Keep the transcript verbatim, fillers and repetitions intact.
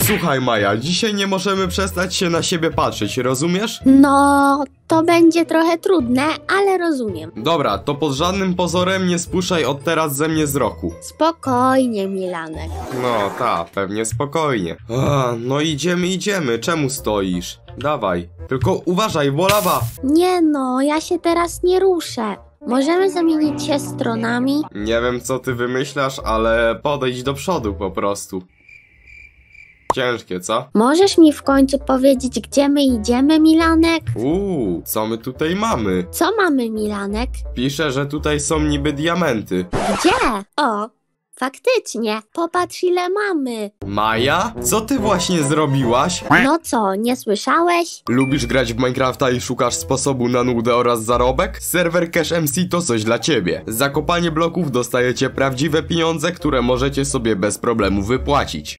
Słuchaj, Maja, dzisiaj nie możemy przestać się na siebie patrzeć, rozumiesz? No, to będzie trochę trudne, ale rozumiem. Dobra, to pod żadnym pozorem nie spuszczaj od teraz ze mnie wzroku. Spokojnie, Milanek. No, ta, pewnie spokojnie. A, no idziemy, idziemy, czemu stoisz? Dawaj, tylko uważaj, bo lawa! Nie no, ja się teraz nie ruszę. Możemy zamienić się stronami? Nie wiem, co ty wymyślasz, ale podejdź do przodu po prostu. Ciężkie, co? Możesz mi w końcu powiedzieć, gdzie my idziemy, Milanek? Uuu, co my tutaj mamy? Co mamy, Milanek? Pisze, że tutaj są niby diamenty. Gdzie? O, faktycznie. Popatrz, ile mamy. Maja? Co ty właśnie zrobiłaś? No co, nie słyszałeś? Lubisz grać w Minecrafta i szukasz sposobu na nudę oraz zarobek? Serwer Cash M C to coś dla ciebie. Za kopanie bloków dostajecie prawdziwe pieniądze, które możecie sobie bez problemu wypłacić.